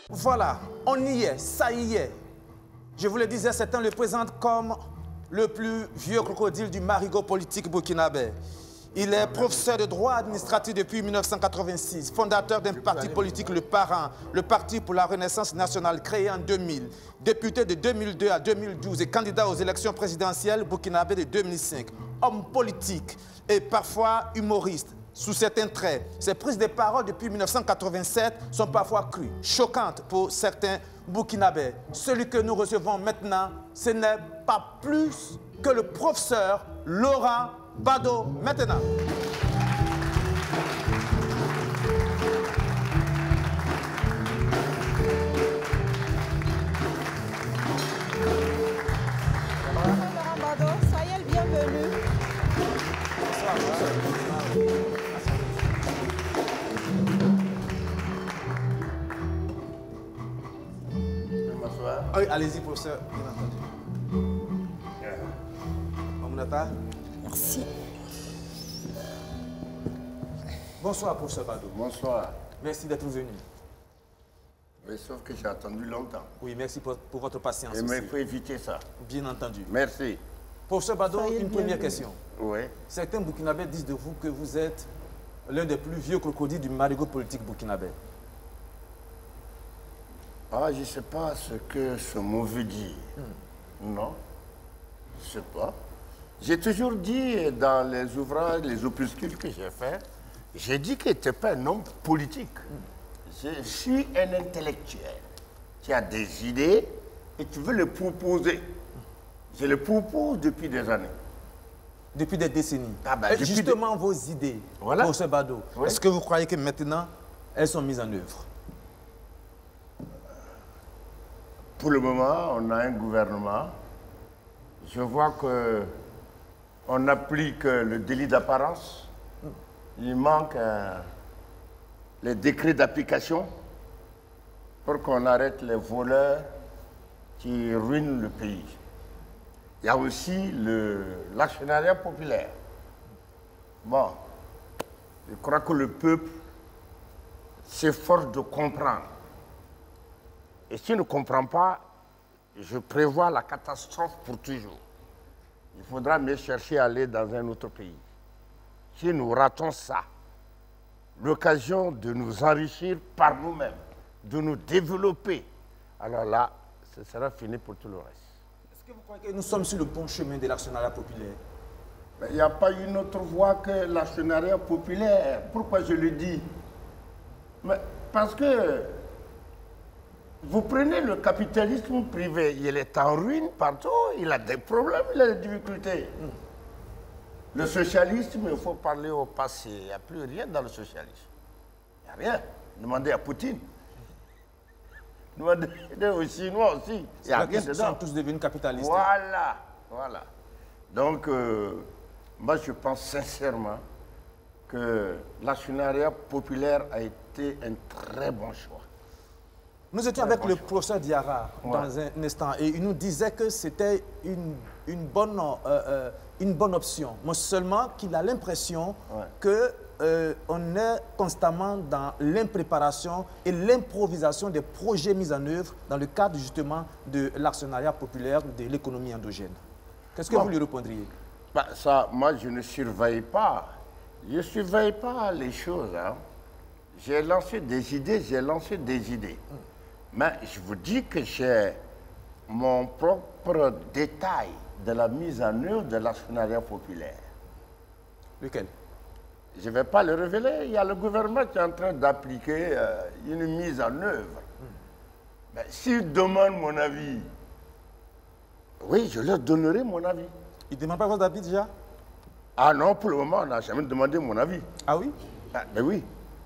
Voilà, on y est, ça y est. Je vous le disais, certains le présentent comme le plus vieux crocodile du marigot politique burkinabé. Il est professeur de droit administratif depuis 1986, fondateur d'un parti politique, le Parent, le Parti pour la Renaissance nationale, créé en 2000, député de 2002 à 2012 et candidat aux élections présidentielles burkinabé de 2005. Homme politique et parfois humoriste. Sous certains traits, ses prises de parole depuis 1987 sont parfois crues, choquantes pour certains burkinabés. Celui que nous recevons maintenant, ce n'est pas plus que le professeur Laurent Bado. Maintenant. Laurent Bado, soyez le bienvenu. Bonsoir. Oui, allez-y, professeur, bien entendu. Mamounata. Merci. Bonsoir, professeur Bado. Bonsoir. Merci d'être venu. Oui, sauf que j'ai attendu longtemps. Oui, merci pour votre patience. Et aussi. il faut éviter ça. Bien entendu. Merci. Professeur Bado, Soyez une le première bienvenu. question. Oui. Certains burkinabés disent de vous que vous êtes l'un des plus vieux crocodiles du marigot politique burkinabé. Ah, je ne sais pas ce que ce mot veut dire. Non, je ne sais pas. J'ai toujours dit dans les ouvrages, les opuscules que j'ai faits, j'ai dit que tu n'étais pas un homme politique. Je suis un intellectuel qui a des idées et tu veux les proposer. Je les propose depuis des années. Depuis des décennies. Ah ben, Et depuis justement, vos idées, Voilà. professeur Bado, Oui. est-ce que vous croyez que maintenant, elles sont mises en œuvre? Pour le moment, on a un gouvernement. Je vois qu'on applique le délit d'apparence. Il manque les décrets d'application pour qu'on arrête les voleurs qui ruinent le pays. Il y a aussi l'actionnariat populaire. Bon, je crois que le peuple s'efforce de comprendre. Et s'il ne comprend pas, je prévois la catastrophe pour toujours. Il faudra me chercher à aller dans un autre pays. Si nous ratons ça, l'occasion de nous enrichir par nous-mêmes, de nous développer, alors là, ce sera fini pour tout le reste. Est-ce que vous croyez que nous sommes sur le bon chemin de l'actionnariat populaire? Mais il n'y a pas une autre voie que l'actionnariat populaire. Pourquoi je le dis? Mais parce que vous prenez le capitalisme privé, il est en ruine partout, il a des problèmes, il a des difficultés. Le socialisme, il faut parler au passé. Il n'y a plus rien dans le socialisme. Il n'y a rien. Demandez à Poutine. Demandez aux Chinois aussi. Il n'y a rien Ils dedans. sont tous devenus capitalistes. Voilà, voilà. Donc, moi, je pense sincèrement que l'actionnariat populaire a été un très bon choix. Nous étions avec le professeur Diarra dans un instant et il nous disait que c'était une bonne option, mais seulement qu'il a l'impression qu'on est constamment dans l'impréparation et l'improvisation des projets mis en œuvre dans le cadre justement de l'actionnariat populaire de l'économie endogène. Qu'est-ce que vous lui répondriez? Bah, ça, moi, je ne surveille pas. Je ne surveille pas les choses. Hein. J'ai lancé des idées, Mais je vous dis que j'ai mon propre détail de la mise en œuvre de l'actionnariat populaire. Lequel? Je ne vais pas le révéler. Il y a le gouvernement qui est en train d'appliquer une mise en œuvre. Mais s'ils demandent mon avis, oui, je leur donnerai mon avis. Il ne demande pas votre avis déjà? Ah non, pour le moment, on n'a jamais demandé mon avis. Ah oui? Ah, mais oui.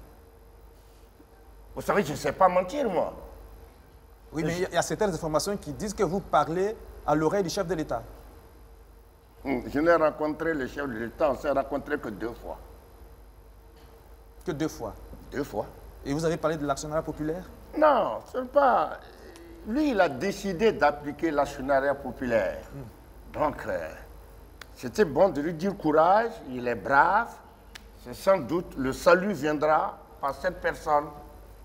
Vous savez, je ne sais pas mentir, moi. Oui, mais il y a certaines informations qui disent que vous parlez à l'oreille du chef de l'État. Je n'ai rencontré le chef de l'État, on s'est rencontré que 2 fois. Que 2 fois? 2 fois. Et vous avez parlé de l'actionnariat populaire? Non, ce n'est pas... Lui, il a décidé d'appliquer l'actionnariat populaire. Donc, c'était bon de lui dire courage, il est brave. C'est sans doute, le salut viendra par cette personne.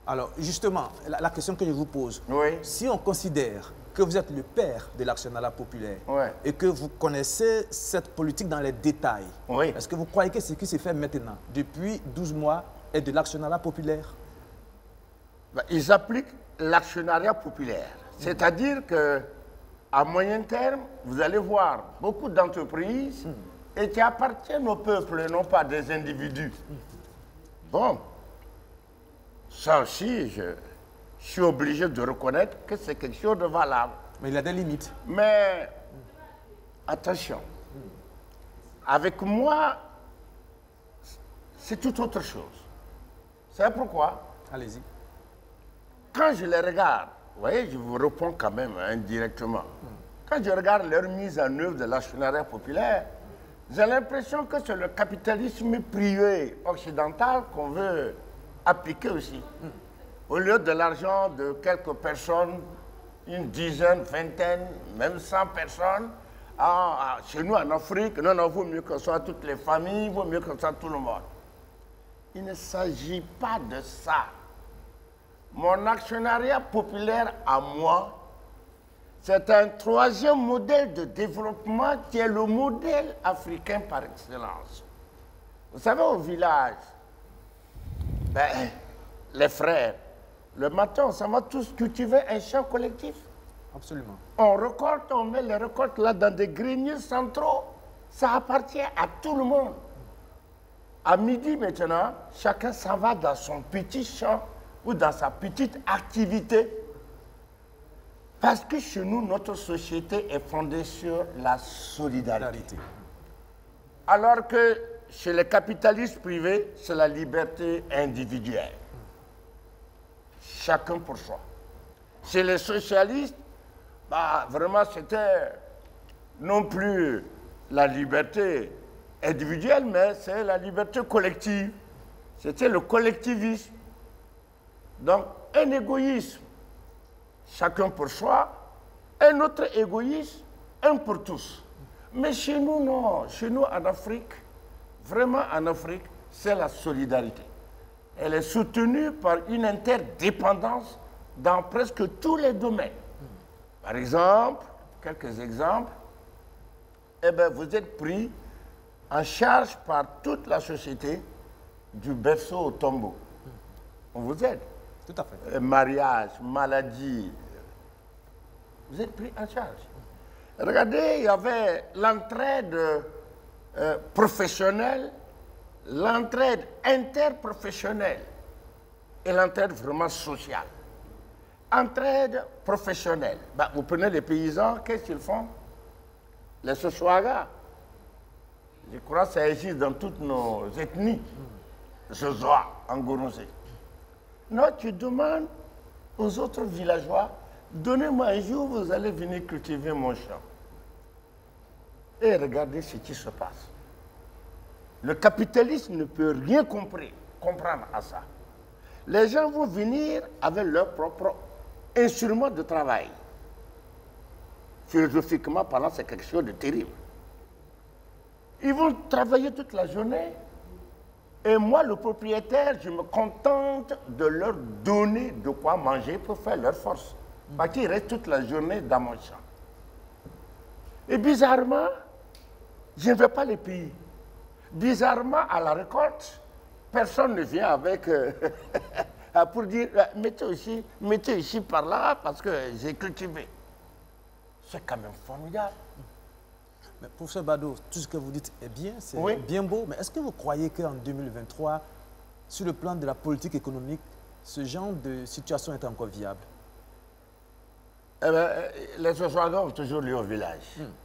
Alors, justement, la question que je vous pose, Oui. si on considère que vous êtes le père de l'actionnariat populaire Ouais. et que vous connaissez cette politique dans les détails, Oui. est-ce que vous croyez que ce qui se fait maintenant, depuis 12 mois, est de l'actionnariat populaire? Ben, ils appliquent l'actionnariat populaire. C'est-à-dire qu'à moyen terme, vous allez voir beaucoup d'entreprises et qui appartiennent au peuple, non pas des individus. Bon, ça aussi, je suis obligé de reconnaître que c'est quelque chose de valable. Mais il y a des limites. Mais attention, avec moi, c'est tout autre chose. C'est pourquoi, Allez-y. quand je les regarde, vous voyez, je vous réponds quand même indirectement. Quand je regarde leur mise en œuvre de l'actionnariat populaire, j'ai l'impression que c'est le capitalisme privé occidental qu'on veut appliquer aussi. Au lieu de l'argent de quelques personnes, une dizaine, vingtaine, même 100 personnes, chez nous en Afrique, non, non, vaut mieux que ce soit toutes les familles, vaut mieux que ce soit tout le monde. Il ne s'agit pas de ça. Mon actionnariat populaire à moi, c'est un troisième modèle de développement qui est le modèle africain par excellence. Vous savez, au village, ben, les frères, le matin, on s'en va tous cultiver un champ collectif. Absolument. On récolte, on met les récoltes là dans des greniers centraux. Ça appartient à tout le monde. À midi maintenant, chacun s'en va dans son petit champ ou dans sa petite activité. Parce que chez nous, notre société est fondée sur la solidarité. Alors que chez les capitalistes privés, c'est la liberté individuelle. Chacun pour soi. Chez les socialistes, bah, vraiment, c'était non plus la liberté individuelle, mais c'est la liberté collective. C'était le collectivisme. Donc, un égoïsme, chacun pour soi, un autre égoïsme, un pour tous. Mais chez nous, non. Chez nous, en Afrique, vraiment en Afrique, c'est la solidarité. Elle est soutenue par une interdépendance dans presque tous les domaines. Par exemple, quelques exemples, eh bien, vous êtes pris en charge par toute la société du berceau au tombeau. On vous aide. Tout à fait. Mariage, maladie, vous êtes pris en charge. Regardez, il y avait l'entraide professionnelle, l'entraide interprofessionnelle et l'entraide vraiment sociale. Entraide professionnelle. Ben, vous prenez les paysans, qu'est-ce qu'ils font? Les Soswaga. Je crois que ça existe dans toutes nos ethnies. Sosoa, en Gouronsé. Non, tu demandes aux autres villageois, donnez-moi un jour, vous allez venir cultiver mon champ. Et regardez ce qui se passe. Le capitalisme ne peut rien comprendre à ça. Les gens vont venir avec leur propre instrument de travail. Philosophiquement parlant, c'est quelque chose de terrible. Ils vont travailler toute la journée. Et moi, le propriétaire, je me contente de leur donner de quoi manger pour faire leur force. Parce qu'ils restent toute la journée dans mon champ. Et bizarrement, je ne vais pas les payer. Bizarrement, à la récolte, personne ne vient avec pour dire mettez ici par là parce que j'ai cultivé. C'est quand même formidable. Mais professeur Bado, tout ce que vous dites est bien, c'est Oui. bien beau, mais est-ce que vous croyez qu'en 2023, sur le plan de la politique économique, ce genre de situation est encore viable? Eh bien, les Soswaga ont toujours lu au village.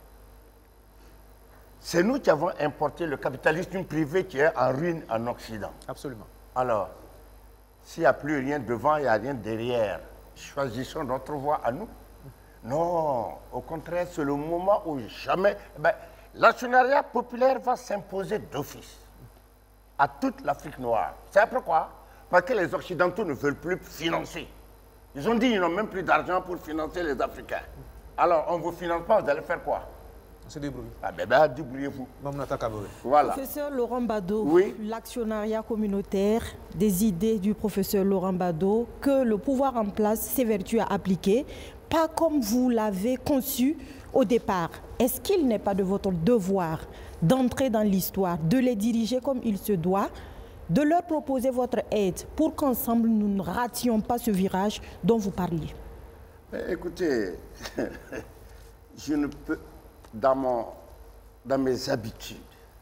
C'est nous qui avons importé le capitalisme privé qui est en ruine en Occident. Absolument. Alors, s'il n'y a plus rien devant, il n'y a rien derrière, choisissons notre voie à nous. Non, au contraire, c'est le moment où jamais... l'actionnariat populaire va s'imposer d'office à toute l'Afrique noire. C'est pourquoi? Parce que les Occidentaux ne veulent plus financer. Ils ont dit qu'ils n'ont même plus d'argent pour financer les Africains. Alors, on ne vous finance pas, vous allez faire quoi? On se débrouille. Ah ben, débrouillez-vous. Voilà. Professeur Laurent Badot, oui. L'actionnariat communautaire, des idées du professeur Laurent Badot que le pouvoir en place s'évertue à appliquer, pas comme vous l'avez conçu au départ. Est-ce qu'il n'est pas de votre devoir d'entrer dans l'histoire, de les diriger comme il se doit, de leur proposer votre aide pour qu'ensemble nous ne rations pas ce virage dont vous parliez? Écoutez, je ne peux, dans mes habitudes,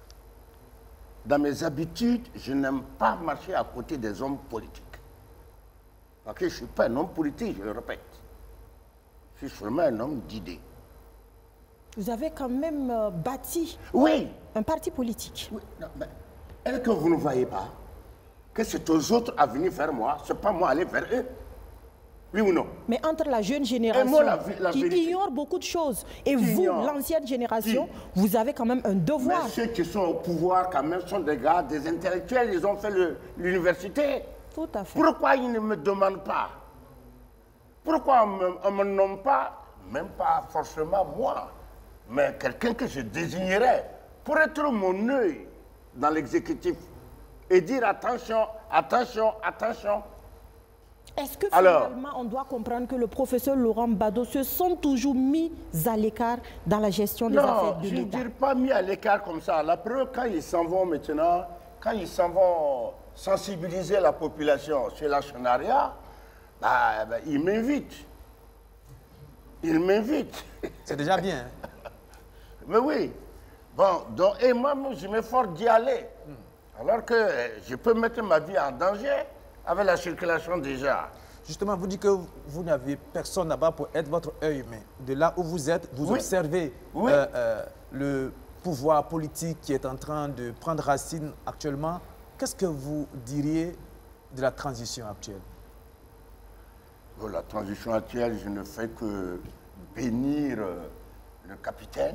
je n'aime pas marcher à côté des hommes politiques. Parce que je ne suis pas un homme politique, je le répète. Je suis seulement un homme d'idées. Vous avez quand même bâti un parti politique. Oui, non, mais est-ce que vous ne voyez pas que c'est aux autres à venir vers moi, c'est pas moi à aller vers eux? Oui ou non? Mais entre la jeune génération qui ignore beaucoup de choses et vous, l'ancienne génération, vous avez quand même un devoir. Mais ceux qui sont au pouvoir quand même sont des gars, des intellectuels, ils ont fait l'université. Tout à fait. Pourquoi ils ne me demandent pas? Pourquoi on ne me nomme pas, même pas forcément moi, mais quelqu'un que je désignerais pour être mon œil dans l'exécutif et dire attention, attention, attention. Est-ce que finalement on doit comprendre que le professeur Laurent Badot se sent toujours mis à l'écart dans la gestion des affaires de l'État? Non, je ne dirais pas mis à l'écart comme ça. La preuve, quand ils s'en vont maintenant, quand ils s'en vont sensibiliser la population sur l'actionnariat, ils m'invitent. Ils m'invitent. C'est déjà bien. Mais oui. Bon, donc, et moi, je m'efforce d'y aller. Alors que je peux mettre ma vie en danger avec la circulation déjà. Justement, vous dites que vous n'avez personne là-bas pour être votre œil, mais de là où vous êtes, vous observez le pouvoir politique qui est en train de prendre racine actuellement. Qu'est-ce que vous diriez de la transition actuelle? La transition actuelle, je ne fais que bénir le capitaine.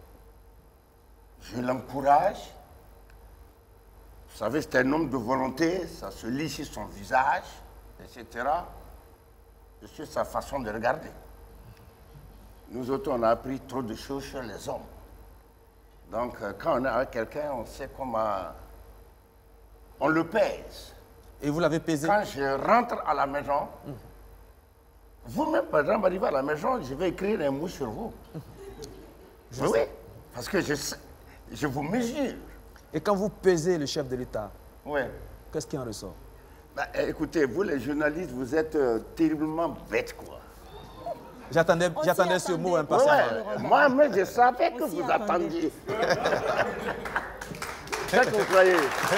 Je l'encourage. Vous savez, c'est un homme de volonté, ça se lit sur son visage, etc. Et sur sa façon de regarder. Nous autres, on a appris trop de choses sur les hommes. Donc, quand on est avec quelqu'un, on sait comment on le pèse. Et vous l'avez pesé? Quand je rentre à la maison, vous-même, par exemple, arrivez à la maison, je vais écrire un mot sur vous. Oui, parce que je vous mesure. Et quand vous pesez le chef de l'État, qu'est-ce qui en ressort? Écoutez, vous les journalistes, vous êtes terriblement bêtes, quoi. J'attendais ce mot impatiemment. Moi-même, je savais que vous attendiez. Qu'est-ce que vous croyez?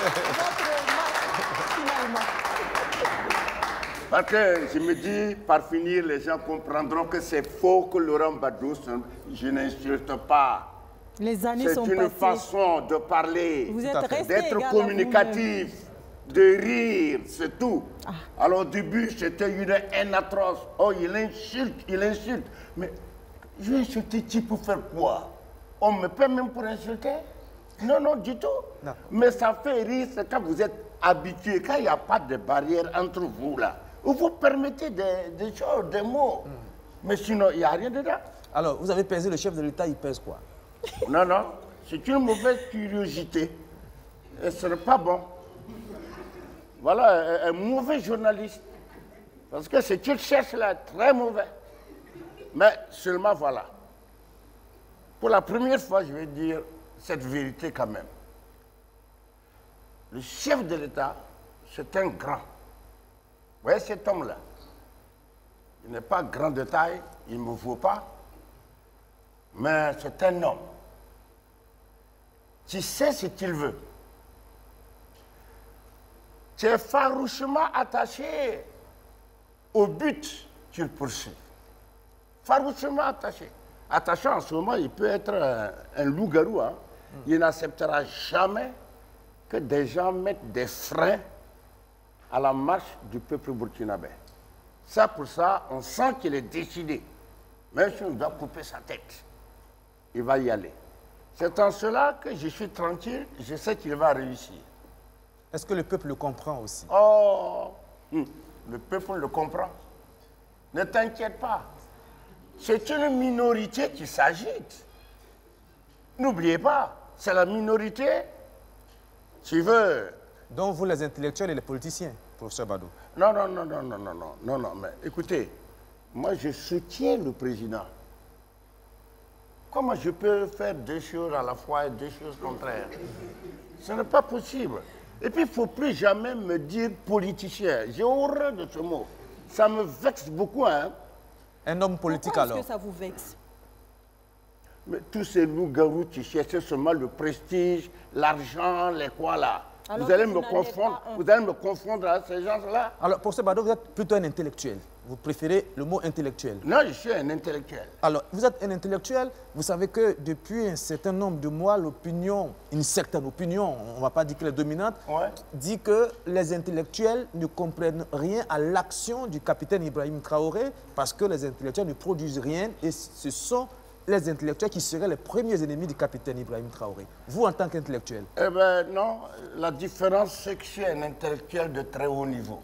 Parce que je me dis, par finir, les gens comprendront que c'est faux que Laurent Badot, je n'insulte pas. Les années sont passées. C'est une façon de parler, d'être communicatif, de rire, c'est tout. Alors au début, c'était une haine atroce. Oh, il insulte. Mais je vais insulter qui pour faire quoi? On me paie même pour insulter? Non, non, du tout. Non. Mais ça fait rire, c'est quand vous êtes habitué, quand il n'y a pas de barrière entre vous là, où vous permettez des choses, des mots. Mais sinon, il n'y a rien dedans. Alors, vous avez pesé le chef de l'État, il pèse quoi? Non, non, c'est une mauvaise curiosité. Et ce n'est pas bon. Voilà, un mauvais journaliste. Parce que ce qu'il cherche là est très mauvais. Mais seulement voilà. Pour la première fois, je vais dire cette vérité quand même. Le chef de l'État, c'est un grand. Vous voyez cet homme-là? Il n'est pas grand de taille, il ne me vaut pas. Mais c'est un homme qui sait ce qu'il veut. Tu es farouchement attaché au but qu'il poursuit. Farouchement attaché. Attaché en ce moment, il peut être un loup-garou. Hein. Il n'acceptera jamais que des gens mettent des freins à la marche du peuple burkinabé. Ça, pour ça, on sent qu'il est décidé. Même si on doit couper sa tête, il va y aller. C'est en cela que je suis tranquille, je sais qu'il va réussir. Est-ce que le peuple le comprend aussi? Oh, le peuple le comprend. Ne t'inquiète pas. C'est une minorité qui s'agite. N'oubliez pas, c'est la minorité. Tu veux... Donc vous, les intellectuels et les politiciens, professeur Badou. Non, mais écoutez, moi je soutiens le président. Comment je peux faire deux choses à la fois et deux choses contraires? Ce n'est pas possible. Et puis il ne faut plus jamais me dire politicien. J'ai horreur de ce mot. Ça me vexe beaucoup, hein. Un homme politique Pourquoi alors? est-ce que ça vous vexe? Mais tous ces loups-garous qui cherchent seulement le prestige, l'argent, les quoi là. Alors vous allez que me confondre à ces gens-là. Alors, professeur Badou, vous êtes plutôt un intellectuel. Vous préférez le mot intellectuel. Non, je suis un intellectuel. Alors, vous êtes un intellectuel, vous savez que depuis un certain nombre de mois, l'opinion, une certaine opinion, on ne va pas dire qu'elle est dominante, Ouais. dit que les intellectuels ne comprennent rien à l'action du capitaine Ibrahim Traoré parce que les intellectuels ne produisent rien et ce sont les intellectuels qui seraient les premiers ennemis du capitaine Ibrahim Traoré. Vous, en tant qu'intellectuel? Eh bien, non. La différence, c'est que je suis un intellectuel de très haut niveau.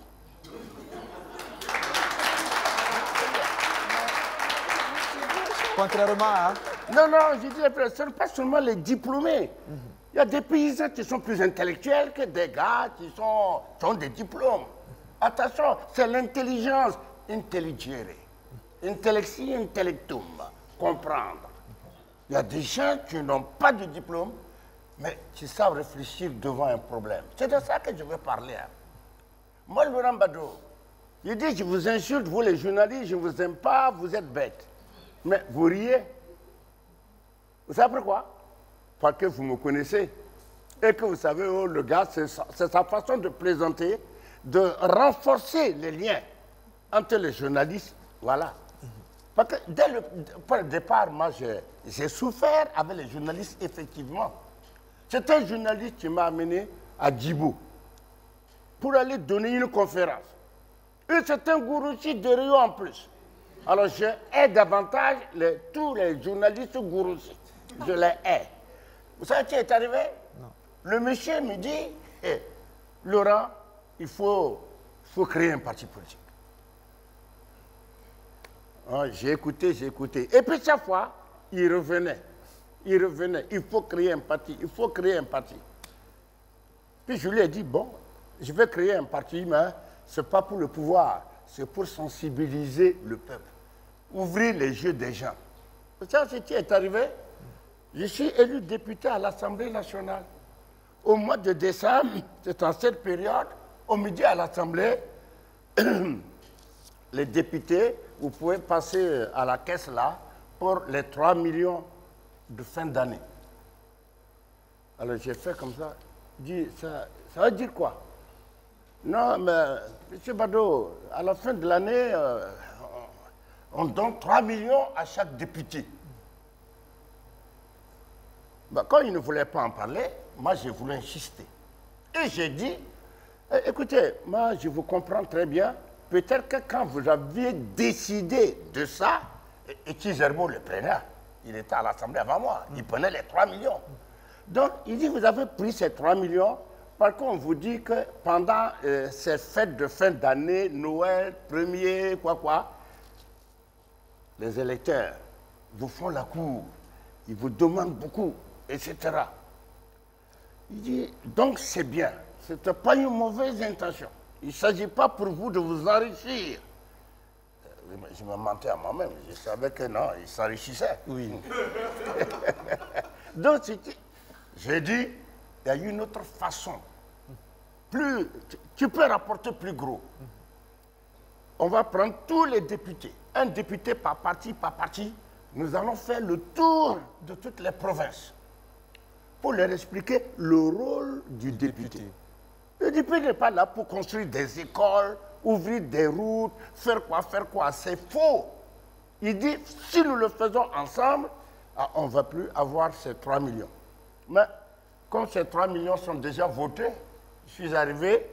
Contrairement à... Non, je dis, ce n'est pas seulement les diplômés. Il y a des paysans qui sont plus intellectuels que des gars qui ont des diplômes. Attention, c'est l'intelligence intelligere. Intellexi intellectum. Comprendre. Il y a des gens qui n'ont pas de diplôme, mais qui savent réfléchir devant un problème. C'est de ça que je veux parler. Hein. Moi, Laurent Badou, je dis, je vous insulte, vous les journalistes, je ne vous aime pas, vous êtes bêtes. Mais vous riez. Vous savez pourquoi? Parce que vous me connaissez. Et que vous savez, oh, le gars, c'est sa façon de plaisanter, de renforcer les liens entre les journalistes. Voilà. Parce que dès le départ, moi, j'ai souffert avec les journalistes, effectivement. C'est un journaliste qui m'a amené à Djibou pour aller donner une conférence. Et c'est un gourouchi de Rio en plus. Alors, je hais davantage tous les journalistes gourouchi. Je les hais. Vous savez ce qui est arrivé? Non. Le monsieur me dit, hey, Laurent, il faut créer un parti politique. Oh, j'ai écouté. Et puis chaque fois, il revenait. Il faut créer un parti, Puis je lui ai dit, bon, je vais créer un parti, mais ce n'est pas pour le pouvoir, c'est pour sensibiliser le peuple. Ouvrir les yeux des gens. Ça, c'est ce qui est arrivé. Je suis élu député à l'Assemblée nationale. Au mois de décembre, c'est en cette période, on me dit à l'Assemblée, les députés, vous pouvez passer à la caisse là pour les 3 millions de fin d'année. Alors j'ai fait comme ça. Je dis, ça veut dire quoi? Non, mais M. Badou, à la fin de l'année, on donne 3 millions à chaque député. Ben, quand il ne voulait pas en parler, moi j'ai voulu insister. Et j'ai dit, écoutez, moi je vous comprends très bien. Peut-être que quand vous aviez décidé de ça, et Kizerbo le prenait, il était à l'Assemblée avant moi, il prenait les 3 millions. Donc, il dit, vous avez pris ces 3 millions, par contre, on vous dit que pendant ces fêtes de fin d'année, Noël, premier, quoi, les électeurs vous font la cour, ils vous demandent beaucoup, etc. Il dit, donc c'est bien, ce n'était pas une mauvaise intention. Il ne s'agit pas pour vous de vous enrichir. Je me mentais à moi-même. Je savais que non, il s'enrichissait. Oui. Donc, j'ai dit, il y a une autre façon. Tu peux rapporter plus gros. On va prendre tous les députés. Un député par parti. Nous allons faire le tour de toutes les provinces pour leur expliquer le rôle du député. Le député n'est pas là pour construire des écoles, ouvrir des routes, faire quoi. C'est faux. Il dit, si nous le faisons ensemble, on ne va plus avoir ces 3 millions. Mais comme ces 3 millions sont déjà votés, je suis arrivé,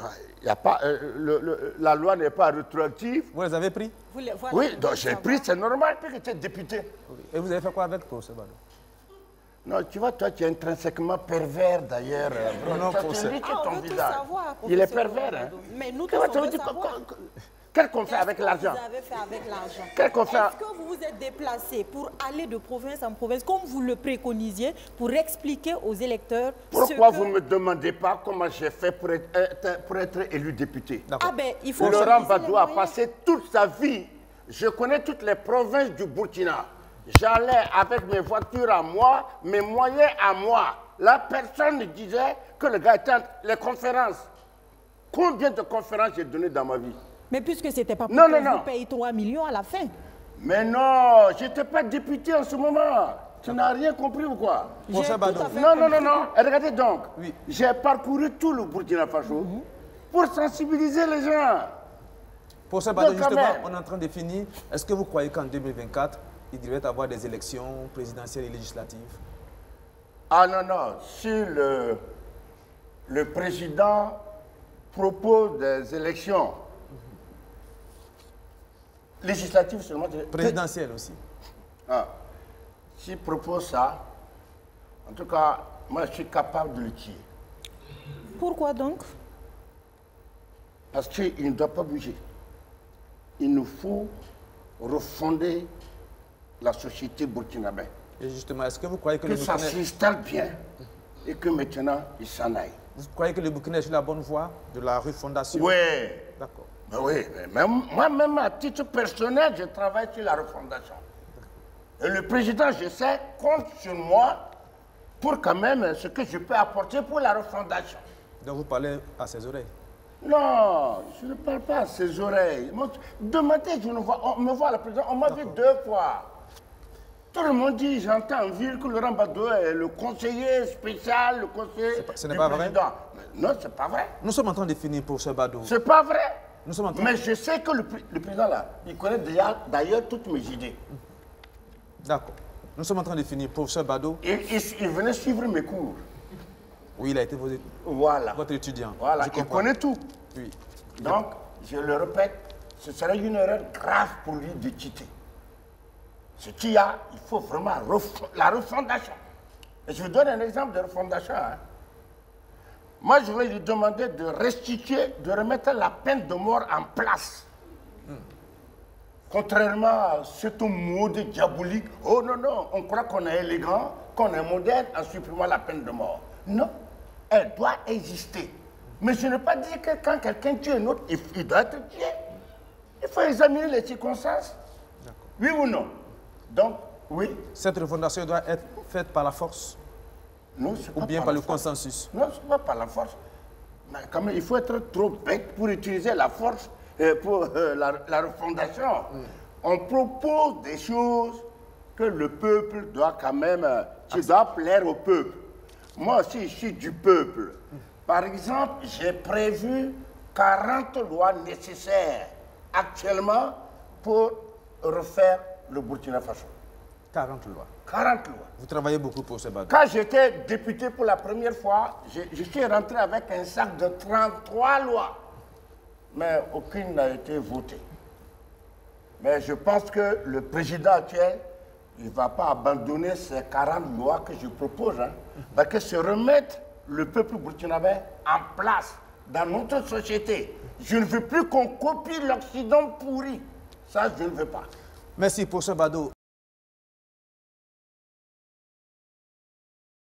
la loi n'est pas rétroactive. Vous les avez pris? Oui, donc j'ai pris, c'est normal, puisque tu es député. Et vous avez fait quoi avec, professeur Badou? Non, tu vois, toi, tu es intrinsèquement pervers d'ailleurs. Non, ça te dit que ton visage. Il est pervers, hein. Mais nous tous, on veut savoir. Qu'est-ce qu'on fait avec l'argent? Qu'est-ce que vous avez fait avec l'argent? Qu'est-ce qu'on fait? Est-ce que vous vous êtes déplacé pour aller de province en province, comme vous le préconisiez, pour expliquer aux électeurs Pourquoi vous ne me demandez pas comment j'ai fait pour être élu député? Ah ben, il faut Laurent Gbagbo a passé toute sa vie. Je connais toutes les provinces du Burkina. J'allais avec mes voitures à moi, mes moyens à moi. La personne disait que le gars était les conférences. Combien de conférences j'ai donné dans ma vie? Mais puisque c'était pas pour que vous payiez 3 millions à la fin. Mais non, je n'étais pas député en ce moment. Tu n'as rien compris ou quoi? Non. Regardez donc. Oui. J'ai parcouru tout le Burkina Faso pour sensibiliser les gens. Pour ça, justement, on est en train de finir. Est-ce que vous croyez qu'en 2024, il devrait y avoir des élections présidentielles et législatives? Ah non. Si le président propose des élections législatives seulement... Présidentielles aussi. Ah. S'il propose ça, en tout cas, moi je suis capable de le tuer. Pourquoi donc? Parce qu'il ne doit pas bouger. Il nous faut refonder la société burkinabé. Et justement, est-ce que vous croyez que, ça s'installe bien et que maintenant il s'en aille? Vous croyez que le Burkina est sur la bonne voie de la refondation? Oui. D'accord. Ben oui, mais moi-même à titre personnel, je travaille sur la refondation. Et le président, je sais, compte sur moi pour quand même ce que je peux apporter pour la refondation. Donc vous parlez à ses oreilles? Non, je ne parle pas à ses oreilles. Demandez, on me voit à la présidence, on m'a vu 2 fois. Tout le monde dit, j'entends en ville que Laurent Gbagbo est le conseiller spécial, le conseiller du président. Non, c'est pas vrai. Nous sommes en train de finir pour ce Gbagbo. C'est pas vrai. Nous sommes en train... Mais je sais que le président là, il connaît d'ailleurs toutes mes idées. D'accord. Nous sommes en train de finir pour ce Gbagbo. Il venait suivre mes cours. Oui, il a été votre étudiant. Voilà, il connaît tout. Oui. Donc, je le répète, ce serait une erreur grave pour lui de quitter. Ce qu'il y a, il faut vraiment la refondation. Et je vous donne un exemple de refondation. Moi, je vais lui demander de restituer, de remettre la peine de mort en place. Contrairement à ce mode diabolique, oh non, on croit qu'on est élégant, qu'on est moderne en supprimant la peine de mort. Non, elle doit exister. Mais je ne veux pas dire que quand quelqu'un tue un autre, il doit être tué. Il faut examiner les circonstances. Oui ou non? Donc, oui. Cette refondation doit être faite par la force? Non, ou bien par le consensus? Non, ce n'est pas par la force. Mais quand même, il faut être trop bête pour utiliser la force pour la refondation. On propose des choses que le peuple doit quand même... tu dois plaire au peuple. Moi aussi, je suis du peuple. Par exemple, j'ai prévu 40 lois nécessaires actuellement pour refaire le Burkina Faso. 40 lois. 40 lois. Vous travaillez beaucoup pour ce Gbagbo. Quand j'étais député pour la première fois, je suis rentré avec un sac de 33 lois. Mais aucune n'a été votée. Mais je pense que le président actuel, il ne va pas abandonner ces 40 lois que je propose. Parce que c'est remettre le peuple burkinabé en place dans notre société. Je ne veux plus qu'on copie l'Occident pourri. Ça, je ne veux pas. Merci pour ce Gbagbo.